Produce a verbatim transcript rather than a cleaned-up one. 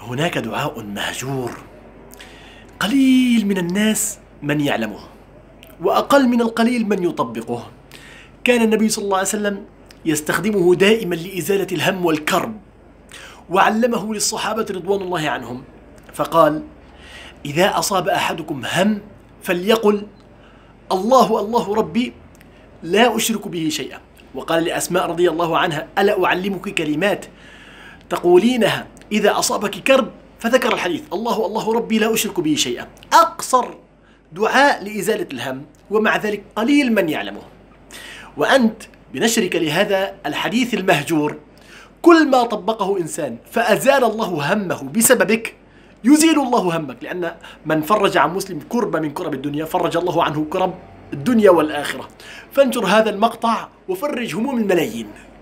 هناك دعاء مهجور قليل من الناس من يعلمه، وأقل من القليل من يطبقه. كان النبي صلى الله عليه وسلم يستخدمه دائما لإزالة الهم والكرب، وعلمه للصحابة رضوان الله عنهم، فقال: إذا أصاب أحدكم هم فليقل: الله الله ربي لا أشرك به شيئا. وقال لأسماء رضي الله عنها: ألا أعلمك كلمات تقولينها إذا أصابك كرب؟ فذكر الحديث: الله الله ربي لا أشرك به شيئا، أقصر دعاء لإزالة الهم، ومع ذلك قليل من يعلمه. وأنت بنشرك لهذا الحديث المهجور كل ما طبقه إنسان فأزال الله همه بسببك يزيل الله همك، لأن من فرج عن مسلم كربة من كرب الدنيا فرج الله عنه كرب الدنيا والآخرة. فانشر هذا المقطع وفرج هموم الملايين.